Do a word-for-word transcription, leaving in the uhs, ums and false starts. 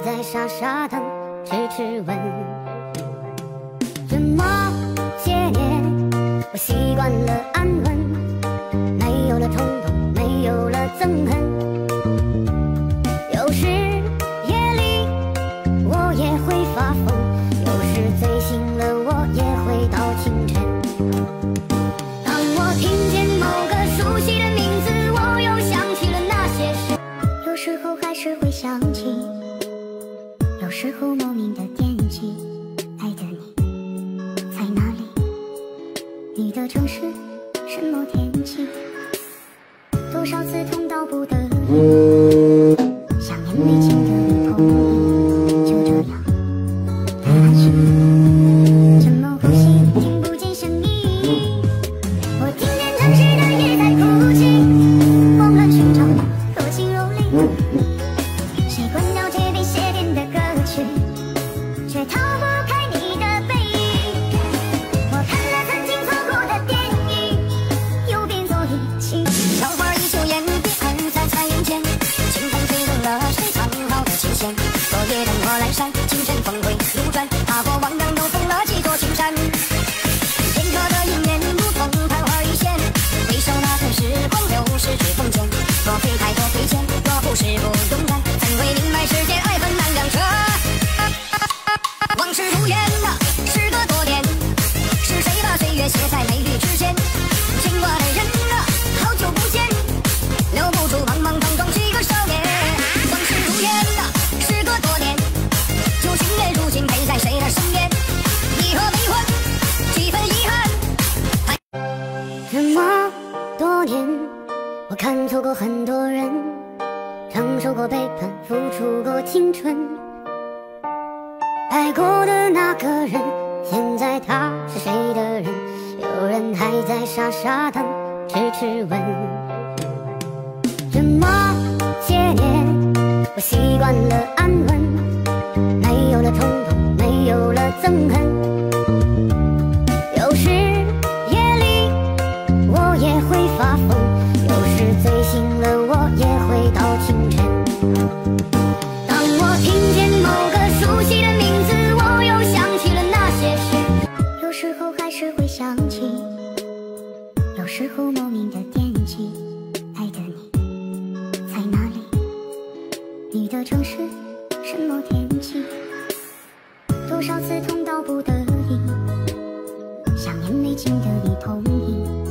在傻傻等，迟迟问。这么些年，我习惯了安稳，没有了冲动，没有了憎恨。有时夜里我也会发疯，有时醉醒了我也会到清晨。当我听见某个熟悉的名字，我又想起了那些事。有时候还是会想起，有时候莫名的惦记。爱的你在哪里？你的城市什么天气？多少次痛到不得已，想念没情的同意，就这样太安心，沉默呼吸，听不见声音。我听见城市的夜在哭泣，慌乱寻找若即若离。习惯了这边写点的歌曲，却逃不开你的背影。我看了曾经错过的电影，又变作一起。小花一抽烟，别按在彩云间，清风吹动了谁藏好的琴弦。昨夜灯火阑珊，清晨峰回路转，踏过汪洋，都封了几座青山。片刻的一念，如同昙花一现，回首那曾时光流逝指缝间。若非太多亏欠，若不是不勇敢，怎会明白世间爱恨难两全？往事如烟啊，时隔多年，是谁把岁月写在眉宇之间？牵挂的人啊，好久不见，留不住茫茫风中几个少年。往事如烟啊，时隔多年，旧情人如今陪在谁的身边？你和悲欢，几分遗憾。这么多年，我看错过很多人，承受过背叛，付出过青春。爱过的那个人，现在他是谁的人？有人还在傻傻等，迟迟问。这么些年，我习惯了安稳，没有了冲动，没有了憎恨。有时夜里我也会发疯，有时醉醒了我也会到清晨。当我听见某个熟悉的名字，我又想起了那些事。有时候还是会想起，有时候莫名的惦记。爱的你在哪里？你的城市什么天气？多少次痛到不得已，想念没情的你同意。